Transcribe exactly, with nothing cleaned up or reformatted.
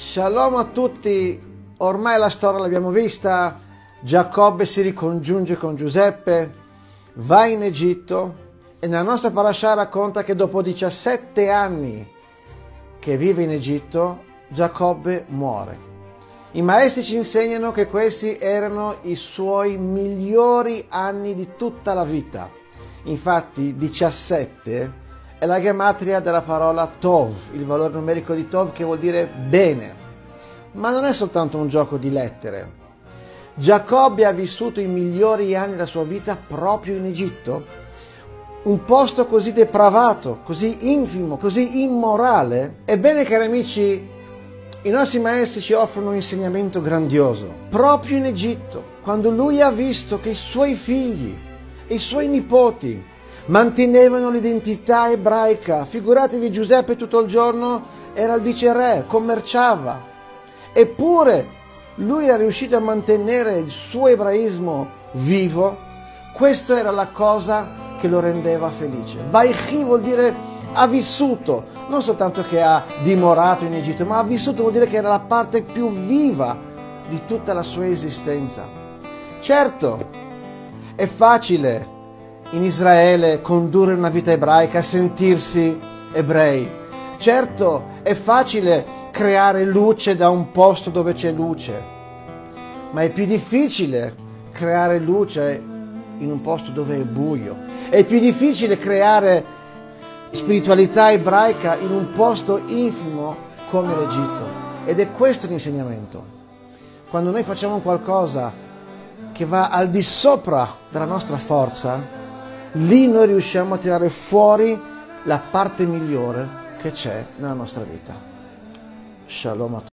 Shalom a tutti, ormai la storia l'abbiamo vista, Giacobbe si ricongiunge con Giuseppe, va in Egitto e nella nostra parasha racconta che dopo diciassette anni che vive in Egitto, Giacobbe muore. I maestri ci insegnano che questi erano i suoi migliori anni di tutta la vita. Infatti diciassette è la gematria della parola Tov, il valore numerico di Tov che vuol dire bene. Ma non è soltanto un gioco di lettere. Giacobbe ha vissuto i migliori anni della sua vita proprio in Egitto. Un posto così depravato, così infimo, così immorale. Ebbene, cari amici, i nostri maestri ci offrono un insegnamento grandioso. Proprio in Egitto, quando lui ha visto che i suoi figli e i suoi nipoti mantenevano l'identità ebraica. Figuratevi, Giuseppe tutto il giorno era il viceré, commerciava. Eppure lui era riuscito a mantenere il suo ebraismo vivo. Questa era la cosa che lo rendeva felice. Vaichi vuol dire ha vissuto, non soltanto che ha dimorato in Egitto, ma ha vissuto vuol dire che era la parte più viva di tutta la sua esistenza. Certo, è facile in Israele condurre una vita ebraica, sentirsi ebrei. Certo, è facile creare luce da un posto dove c'è luce, ma è più difficile creare luce in un posto dove è buio. È più difficile creare spiritualità ebraica in un posto infimo come l'Egitto. Ed è questo l'insegnamento. Quando noi facciamo qualcosa che va al di sopra della nostra forza, lì noi riusciamo a tirare fuori la parte migliore che c'è nella nostra vita. Shalom a tutti.